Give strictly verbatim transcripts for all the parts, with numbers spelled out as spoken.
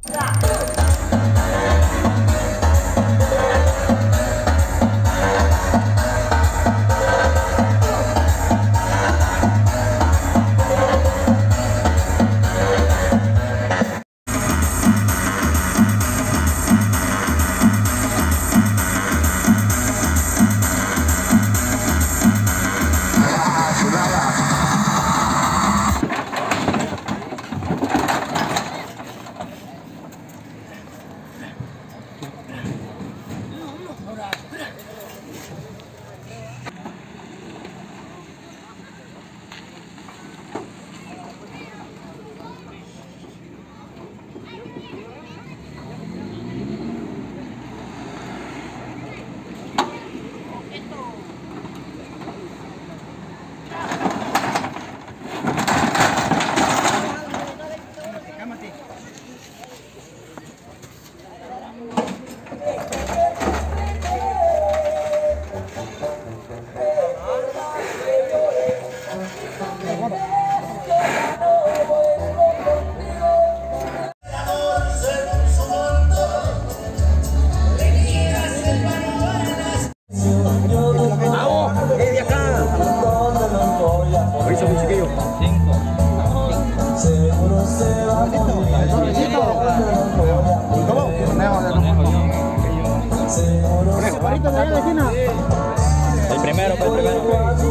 El primero, pues, el primero.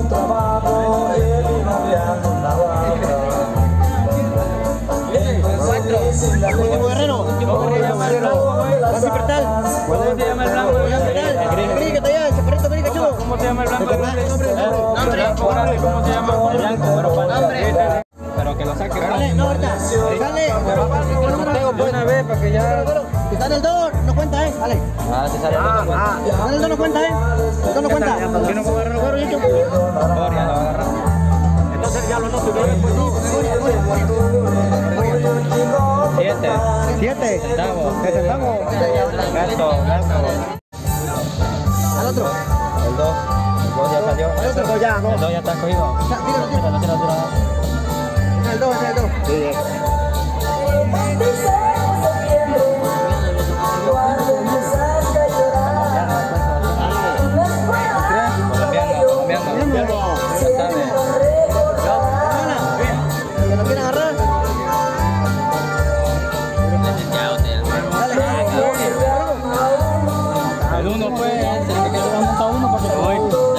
Último guerrero. Último guerrero. Vas a apretar. ¿Cómo se llama el blanco? El gris que está allá, el chaparrito gris cachudo. ¿Cómo se llama el blanco? Nombre. ¿Cómo se llama? El blanco, pero para pero que lo saque. Sale, no, ahorita. Sale. De una vez para que ya. Si sale el dos, no cuenta, eh. Dale. Ah, si sale el dos. Ah, si sale el dos, no cuenta, eh. El dos no cuenta. ¿Por qué no puedo agarrar los cueros, Yicho? Gloria lo agarra. Entonces ya lo noto. Siete. Siete. Centavos. ¿Qué centavos? Gasto, gasto. Al otro. El dos. El dos ya salió. El otro ya, no. El dos ya está cogido. Tíralo, tíralo. Tíralo, tíralo, tíralo. Es el dos, es el dos. Sí. Colombiano, colombiano. Ya sabe. ¿Que lo quieren agarrar? El uno fue el que quedó montado uno porque voy.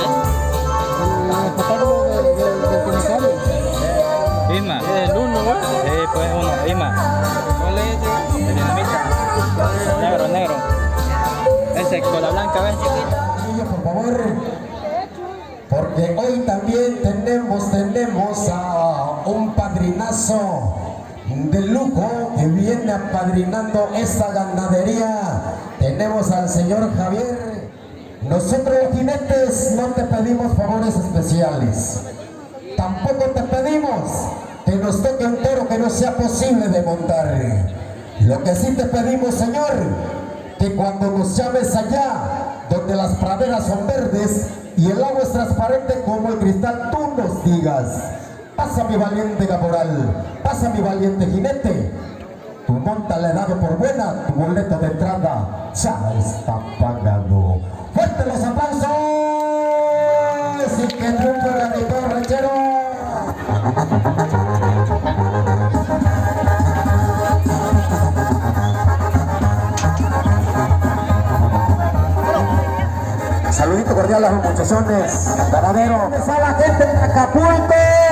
Isma. El uno, ¿verdad? Sí, pues uno. Isma. ¿Cuál es ese? El dinamita. Negro, negro. Ese con la blanca, ¿ves? Por favor, porque hoy también tenemos, tenemos a un padrinazo de lujo que viene apadrinando esta ganadería. Tenemos al señor Javier. Nosotros los jinetes no te pedimos favores especiales, tampoco te pedimos que nos toque un toro que no sea posible de montar. Lo que sí te pedimos, señor, que cuando nos llames allá donde las praderas son verdes y el agua es transparente como el cristal, tú nos digas: pasa mi valiente caporal, pasa mi valiente jinete, tu monta le he dado por buena, tu boleto de entrada ya está pagado. ¡Fuerte los aplausos! Y que triunfe el ganador ranchero. Saludito cordial a los muchachones ganaderos. A la gente de Acapulco.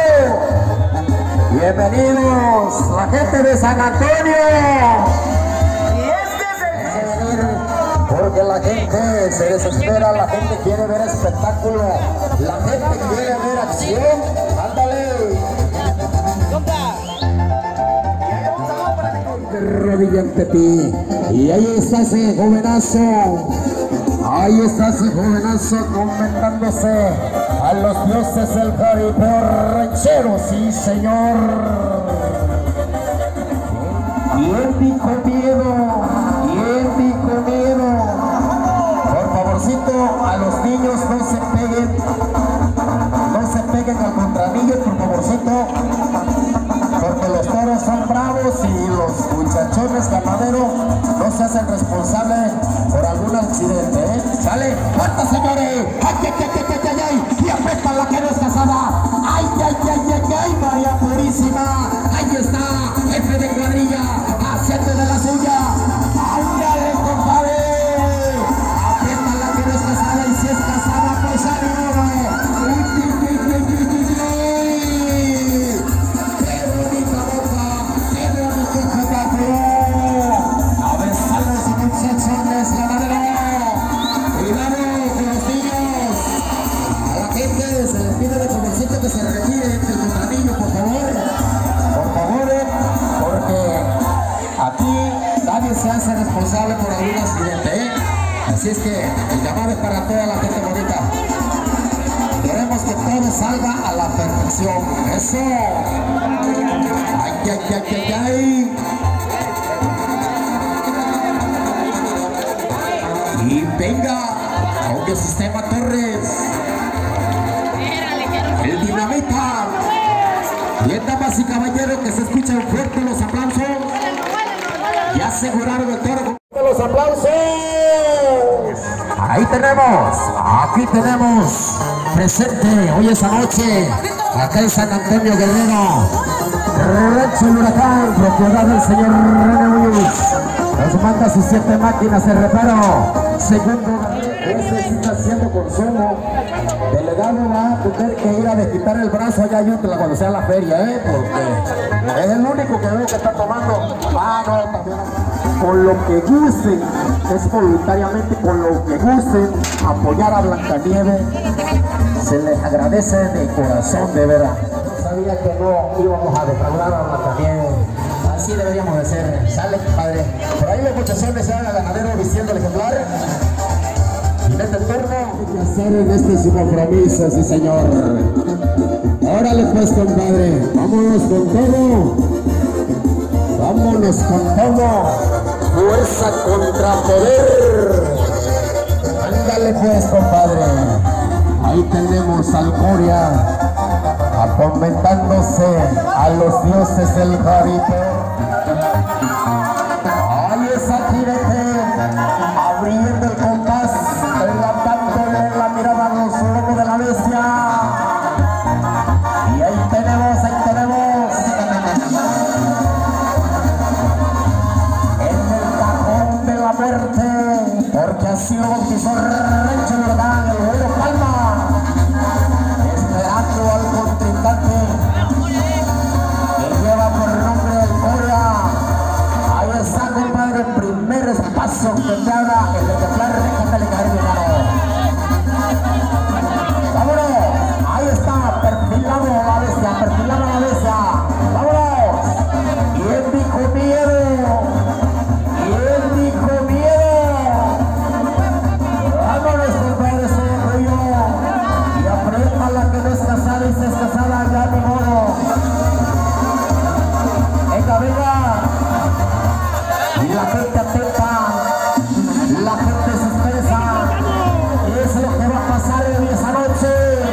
Bienvenidos, la gente de San Antonio. Y este es el... Porque la gente se desespera, la gente quiere ver espectáculo, la gente quiere ver acción. Ándale. Rodilla ante ti. Y ahí está ese jovenazo. Ahí está ese jovenazo comentándose a los dioses del jaripeo ranchero, sí señor. ¿Quién dijo miedo? ¿Quién dijo miedo? Por favorcito, a los niños no se peguen, no se peguen al contranillo, por favorcito, porque los toros son bravos y los muchachones ganaderos no se hacen responsables por algún accidente, ¿eh? ¿Sale? ¡Fuerza, señores! ¡Ay, ay, ay, ay, ay, ay! ¡Y aprieta la que no es casada! ¡Ay, ay, ay, ay, ay! ¡María Purísima! ¡Ahí está! ¡Jefe de cuadrilla! ¡Haciendo de la suya! ¡Ándale, compadre! ¡Aprieta la que no es casada! Y si es casada, pues ánimo. Que se retire del contratillo, por favor, por favor, porque aquí nadie se hace responsable por algún accidente, ¿eh? Así es que el llamado es para toda la gente bonita. Queremos que todo salga a la perfección. Eso. Ay, ay, ay, ay, ay. Y venga, audio sistema Torres. El Dinamita. Bien, damas y caballeros, que se escuchan fuerte los aplausos. Ya aseguraron el toro. Los aplausos. Ahí tenemos, aquí tenemos presente hoy esa noche, acá en San Antonio Guerrero, Rancho El Huracán, propiedad del señor René Muñoz. Nos manda sus siete máquinas de reparo. Segundo, ese sí está haciendo consumo. Delegado va a tener que ir a desquitar el brazo allá ayúdela cuando sea la feria, ¿eh? Porque es el único que veo que está tomando. Ah, no, también. Con lo que gusten, es voluntariamente con lo que gusten, apoyar a Blancanieves. Se les agradece de corazón, de verdad. Sabía que no íbamos a defraudar a Blancanieves. Así deberíamos de ser. Sale, padre. Por ahí los muchachones ya ganadero vistiendo el ejemplar. En este turno hay que hacer en este su compromiso, sí señor. Órale pues, compadre, vámonos con todo. Vámonos con todo. Fuerza contra poder. Ándale pues, compadre. Ahí tenemos al Coria acomendándose a los dioses del jaripeo. Ahí está Jirete abriendo el compás, levantándole la mirada a los lomos de la bestia. Y ahí tenemos, ahí tenemos en el cajón de la muerte, porque así lo bautizó Rancho El Huracán, el Güero Palma, esperando al contrincante que lleva por nombre el Coria. Ahí está, compadre, el primer espacio que te haga el ejemplar, déjatele caer mi mano. Vámonos, ahí está, perfilado la bestia, perfilado la bestia. Vámonos. ¿Quién dijo miedo? ¿Quién dijo miedo? Vámonos, compadre, soy yo. Y aprieta la que no es casada y si es casada, ya ni modo. Venga, venga. Y la gente atenta, la gente suspensa, es lo que va a pasar en esa noche.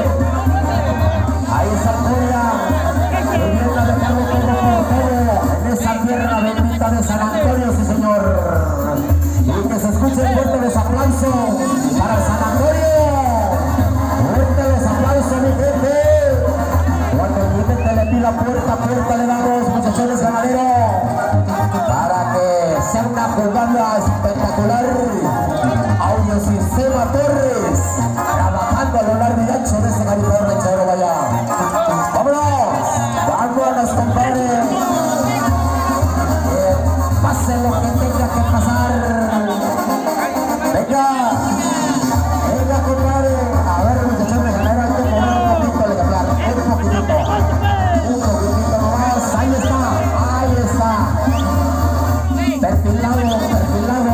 Ahí está Coria, que viene a dejarlo todo por todo en esa tierra bendita de San Antonio, sí señor. Y que se escuchen fuerte los aplausos para San Antonio. Fuerte los aplausos, mi gente. Cuando el jinete le pida puerta, puerta le damos, muchachones ganaderos, para que sea una jugada espectacular. Audio Sistema Torres, trabajando a lo largo y ancho de ese garito ranchero, vaya. ¡Vámonos! ¡Vámonos, compadre! Que pase lo que tenga que pasar. ¡Venga! ¡Venga, compadre! A ver, muchachos, de ganero, hay que mover un poquito el ejemplar. Un poquitito. Un poquitito nomás. Ahí está. Ahí está. Perfilado, perfilado.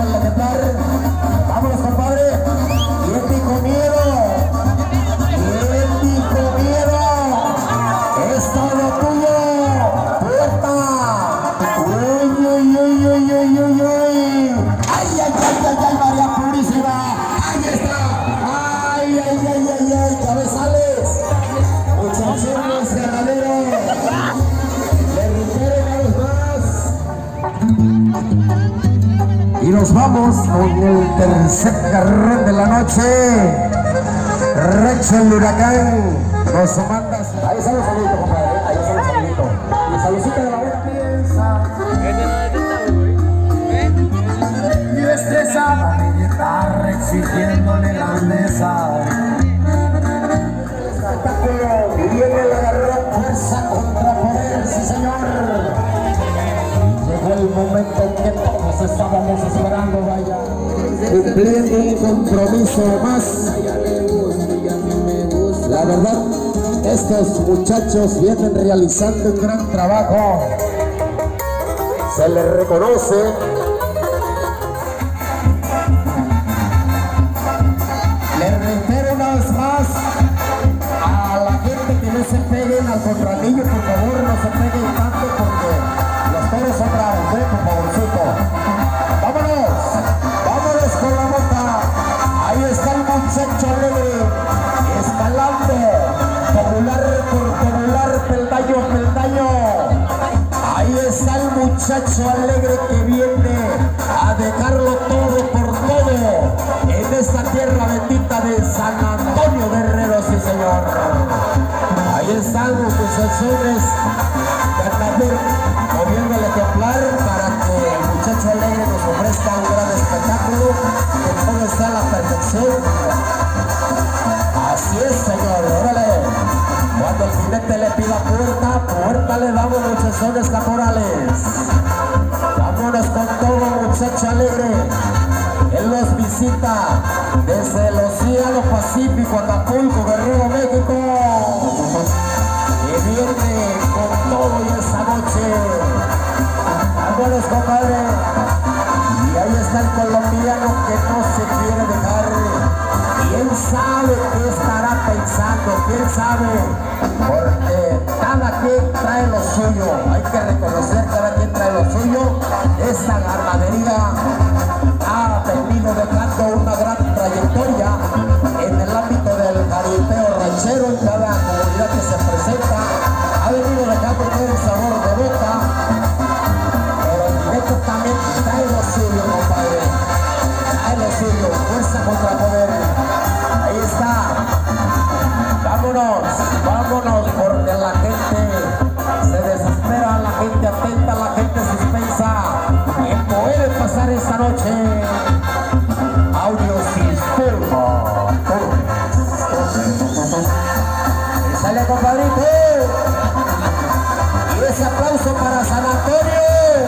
nos vamos con el tercer carrón de la noche. Recho el Huracán nos manda. Ahí está el saludito, compadre. Ahí está el saludito. Y saludito de la buena piensa. Y estresada mi guitarra exigiéndole la mesa. El espectáculo viene la gran fuerza contra poder, sí señor. Llegó el momento que todos estábamos esperando, vaya. Cumpliendo un compromiso más. La verdad, estos muchachos vienen realizando un gran trabajo. Se les reconoce. Les reitero una vez más a la gente que no se peguen al contralillo, por favor, no se peguen tanto porque los toros son bravos, ¿eh? Por favorcito. Vámonos, vámonos con la boca. Ahí está el muchacho alegre, escalando, popular por popular, peldaño a peldaño. Ahí está el muchacho alegre que viene a dejarlo todo por todo en esta tierra bendita de San Antonio Guerrero, sí señor. Ahí están los muchachones moviendo el ejemplar para que el muchacho alegre nos ofrezca un gran espectáculo, que todo está a la perfección. Así es, señor, órale. Cuando el jinete le pida puerta, puerta le damos, muchachones caporales. Vámonos con todo, muchacho alegre. Él nos visita desde el Océano Pacífico, Acapulco, Guerrero, México. Y viene con todo y esta noche. Vámonos, compadre. Y ahí está el colombiano que no se quiere dejar. ¿Quién sabe qué estará pensando? ¿Quién sabe? Porque cada quien trae lo suyo. Hay que reconocer, cada quien trae lo suyo. Esta ganadería ha venido dejando una gran trayectoria en el ámbito del jaripeo ranchero en cada comunidad que se presenta. Ha venido dejando todo el sabor de boca. Pero el directo también trae lo suyo, compadre. Trae lo suyo. Fuerza contra poder. Ahí está. Vámonos, vámonos, porque la gente se desespera, la gente atenta, la gente suspensa. ¿Qué puede pasar esta noche? Audio Sistema. Y sale, compadrito. Y ese aplauso para San Antonio.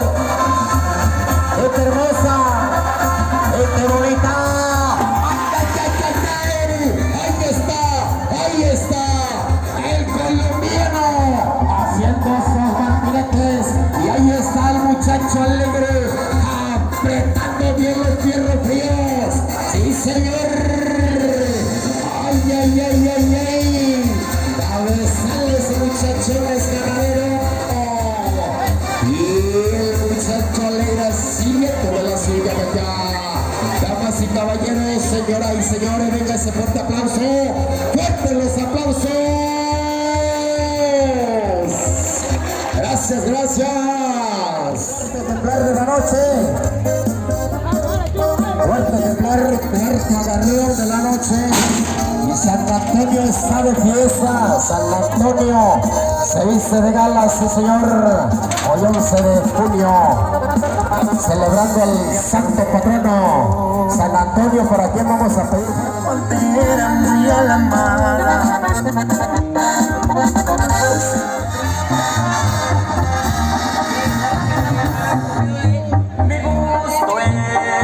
¡Qué hermosa! ¡Qué bonita! Y ahí está el muchacho alegre, apretando bien los fierros fríos. Sí, señor. Ay, ay, ay, ay, ay. Cabezales, muchachones ganadero. Y el muchacho alegre sigue toda la suya de allá. Damas y caballeros, señoras y señores, venga ese fuerte aplauso. ¡Fuertes los aplausos! Gracias, gracias. Fuerte ejemplar de la noche. Fuerte ejemplar, cuarto agarrón de la noche. Y San Antonio está de fiesta. San Antonio se viste de gala, sí señor. Hoy once de junio, celebrando el santo patrono San Antonio. ¿Para quién vamos a pedir? Era muy a la mala. Mi gusto es,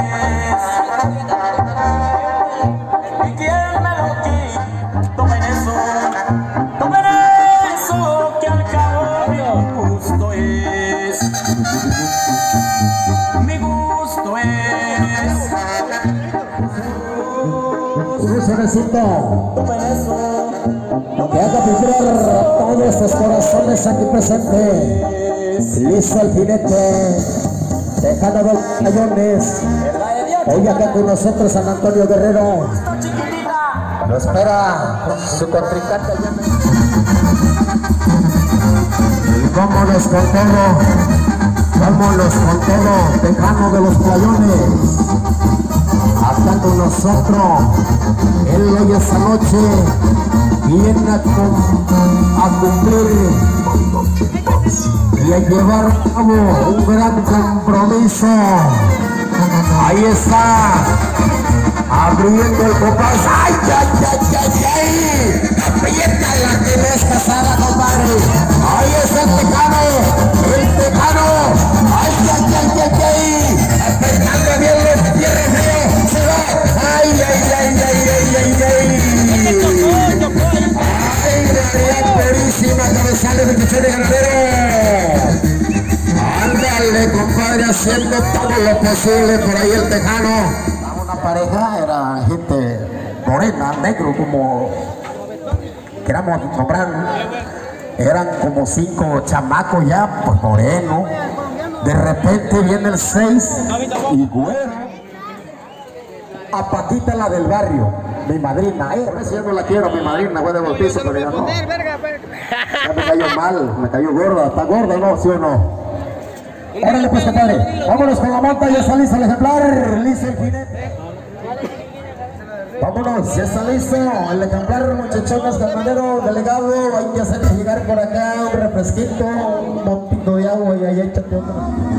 y quien me lo quita, tomen eso, tomen eso, que al cabo mi gusto es. Mi gusto es. Un solecito. Tomen eso. Que haga vibrar todos estos corazones aquí presentes. Listo el jinete, dejando dos cañones. Hoy acá con nosotros San Antonio Guerrero. Lo espera su contrincante. Y vámonos con todo. Vámonos con todo, Tejano de los Playones. Acá con nosotros, él hoy esta noche viene a, a cumplir y a llevar a cabo un gran compromiso. Ahí está, abriendo el compás. ¡Ay, ay, ay, ay, ay! Aprieta la que no es casada, compadre. Ahí está el Tejano, el Tejano. ¡Ay, ay, ay, ay, ay! Apretando bien los tierras, río. Se va. ¡Ay, ay, ay, ay, ay, ay, ay! ¡Ay, realidad purísima! Cabezales de Pichón de Ganadero. Ándale, compadre, haciendo todo lo posible por ahí el Tejano. Una pareja era gente morena, negro, como queramos nombrar. Eran como cinco chamacos ya, pues moreno. De repente viene el seis y güero. A Paquita, la del barrio, mi madrina. Eh, a yo no la quiero, mi madrina, fue de bautizo, pero ya no. Ya me cayó mal, me cayó gorda. ¿Está gorda, no? ¿Sí o no? Órale pues, compadre, vámonos con la monta, ya está listo el ejemplar, listo el jinete. Vámonos, ya está listo el ejemplar, muchachones, ganadero, delegado, hay que hacer llegar por acá un refresquito, un montito de agua y ahí échate otro.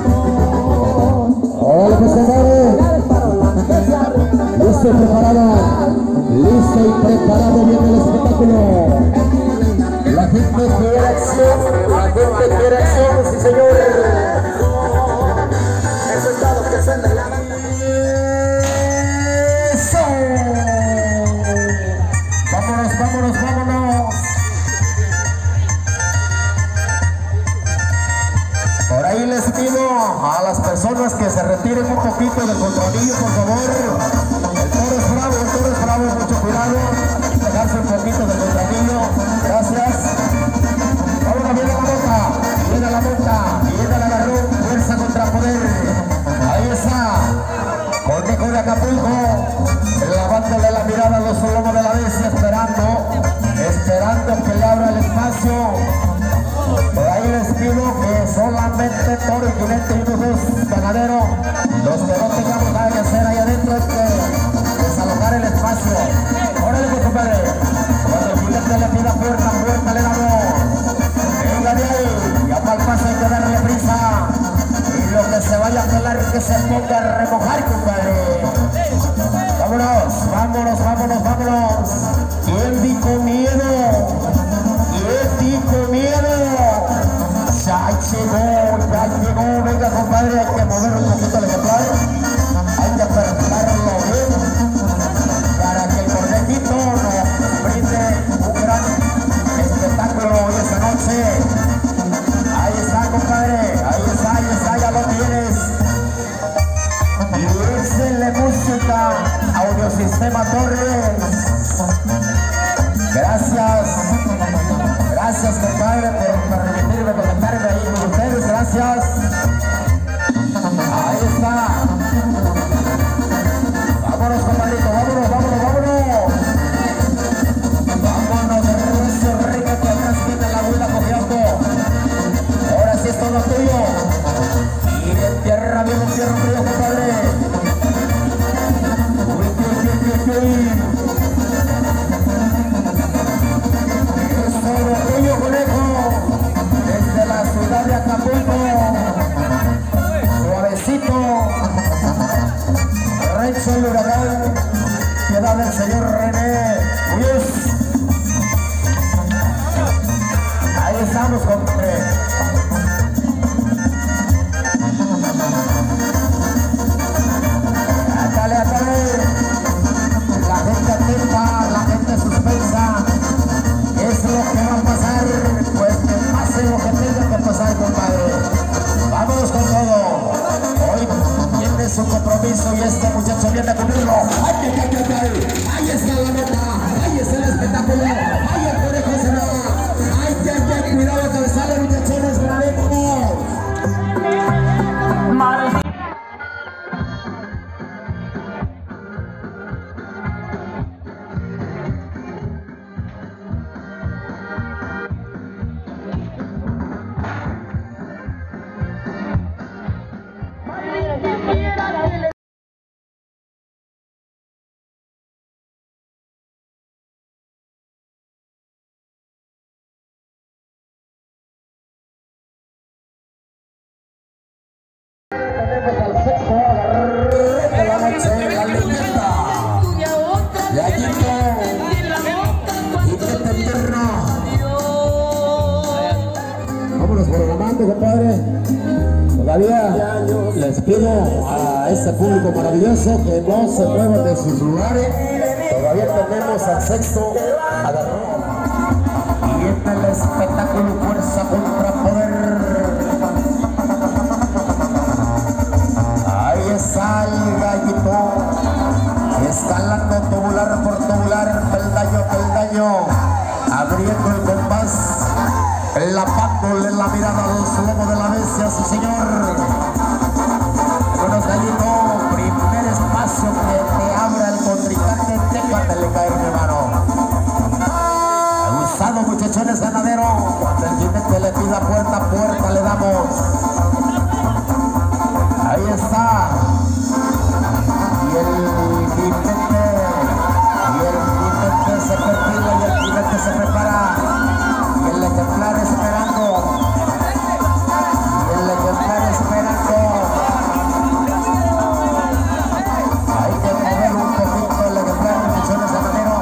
Órale pues, compadre, listo y preparado, listo y preparado viene el espectáculo. La gente quiere acción, la gente quiere acción, sí señor. Eso. Vámonos, vámonos, vámonos. Por ahí les pido a las personas que se retiren un poquito del controlillo, por favor. El toro es bravo, el toro es bravo, mucho cuidado. Dejarse un poquito del controlillo. Gracias. Vámonos, viene la boca, viene la boca, viene el agarrón, fuerza contra poder. Ahí está, Cornejo de Acapulco, lavándole la mirada a los lomos de la bestia, esperando, esperando que le abra el espacio. Por ahí les pido que solamente toro y jinete y unos dos ganaderos, los que no tengamos nada que hacer ahí adentro es que desalojar el espacio. Órale, pues, compadre, cuando el jinete le pida puerta, puerta le damos. Venga de ahí, ya para el paso hay que darle prisa. Y lo que se vaya a pelar que se ponga a remojar, compadre. Vámonos, vámonos, vámonos, vámonos. ¿Quién dijo miedo? ¿Quién dijo miedo? Ya llegó, ya llegó. Venga, compadre, hay que mover un poquito el ejemplar. Hay que apretarlo bien para que el cornejito nos brinde un gran espectáculo hoy esta noche. Ahí está, compadre, ahí está, ahí está, ya lo tienes. Y échenle música, Audiosistema Torres. Gracias, gracias, compadre, por permitirme conectarme ahí con ustedes, gracias. Ahí está. Vámonos, compadrito, vámonos, vámonos, vámonos. Vámonos, recio, rico, que atrás viene la abuela cojeando. Ahora sí es todo tuyo. Y en tierra viene un tierra frío, compadre. Uy, uy, uy, uy, uy. Es todo tuyo, conejo. Desde la ciudad de Acapulco. Suavecito. Renzo el huracán. Piedad del señor René Muñoz. Ahí estamos, compadre. Atale, atale. La gente atenta, la gente suspensa. ¿Qué es lo que va a pasar? Pues que pase lo que tenga que pasar, compadre. Vámonos con todo. Hoy tiene su compromiso y este muchacho viene a cumplirlo. ¡Ay, ay, ay, ay! ¡Ahí está la nota! ¡Ahí está el espectáculo! ¡Ahí el conejo se va! ¡Ay, ay, ay! Cuidado, cabezales, muchachones. Soy la leyenda. Yayito. Y Tete Tierno. Vámonos programando, compadre. Todavía les pido a este público maravilloso que no se muevan de sus lugares. Todavía tenemos al sexto agarrón. Y en el espectáculo fuerza contra poder. Ahí está el gallito, escalando tubular por tubular, peldaño, peldaño, abriendo el compás, lapándole la mirada a los lomos de la bestia, sí señor. Buenos gallitos, primer espacio que te abra el contrincante, déjatele caer, mi hermano. Abusado, muchachones ganaderos, cuando el jinete le pida puerta, puerta le damos. Ahí está. Y el jinete, y el jinete se perfila y el jinete se prepara. Y el ejemplar esperando. Y el ejemplar esperando. Hay que mover un poquito el ejemplar, muchachones ganaderos.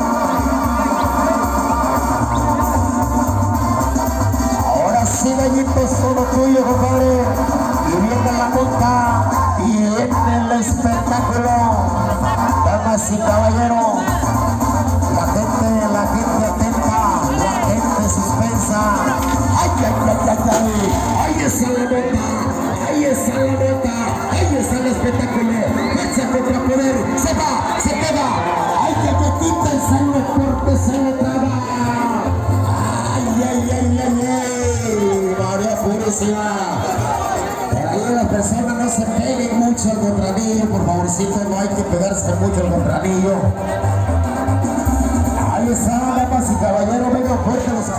Ahora sí, gallitos, todo tuyo, compadre. Y viene la monta y en el espectáculo, damas y caballeros, la gente, la gente atenta, la gente suspensa. Ay, ay, ay, ay, ay, ahí está la monta, ahí está la monta, ahí está el espectáculo, fuerza contra poder, se va, se queda, ay, que te quiten, sale fuerte, se le traba. Ay, ay, ay, ay, ay, María Purísima. Las personas no se peguen mucho al contranillo, por favorcito, no hay que pegarse mucho al contranillo. Ahí está, damas y caballeros, vengan fuerte los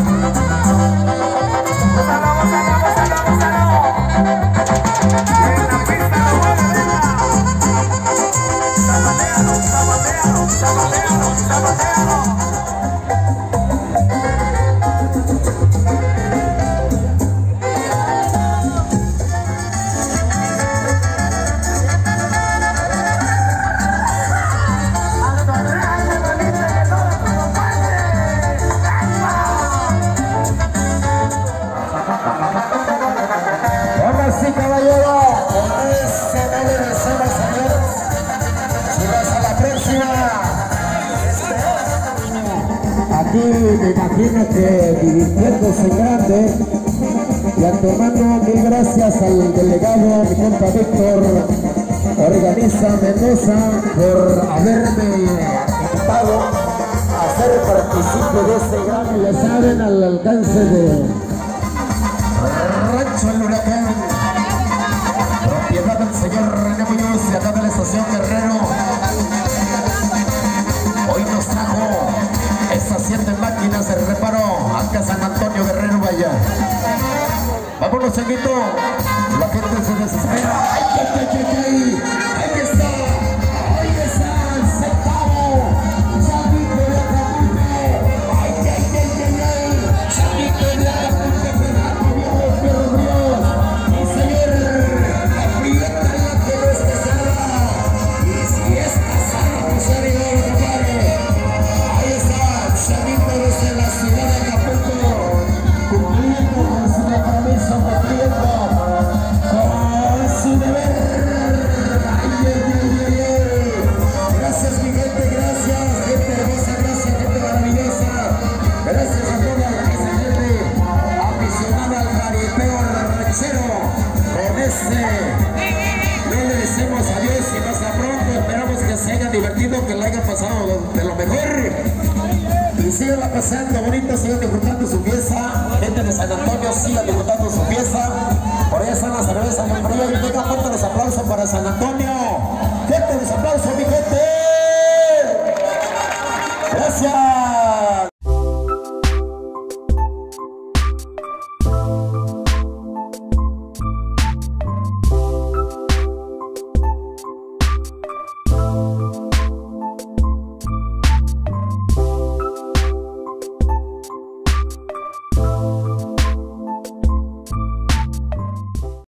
me imagino que divirtiéndose grande. Y antemano, mil gracias al delegado, mi compa Víctor Organiza Mendoza, por haberme invitado a ser partícipe de este gran, y ya saben, al alcance de Rancho El Huracán, propiedad del señor René Muñoz y acá de la estación Guerrero. Hoy nos trajo estas siete máquinas de reparo acá San Antonio Guerrero, vaya. Vámonos, Changuito. La gente se desespera. ¡Ay, ay, ay, ay, ay! ¡Ahí está! ¡Ahí está el centavo! ¡Changuito de Acapulco! ¡Ay, ay, ay, ay, ay! ¡Changuito de Acapulco! ¡Fernando Dios, Perro Dios! ¡Y señor! ¡Aprieta la que no es casada! ¡Y si es casada, pues se diga, compadre! Ahí está, Changuito desde la ciudad de Acapulco, cumpliendo con su compromiso, cumpliendo con su deber. Ay, ay, ay, ay, ay. Gracias, mi gente, gracias, gente hermosa, gracias, gente maravillosa. Gracias a toda esa gente aficionada al jaripeo ranchero. Con este no le decimos adiós y hasta pronto. Esperamos que se hayan divertido, que la hayan pasado de lo mejor. Y sigan pasando bonito, sigan disfrutando su fiesta. Gente de San Antonio, sigan disfrutando su fiesta. Por ahí están las cervezas muy frías. Y venga, fuerte los aplausos para San Antonio. Fuerte los aplausos, mi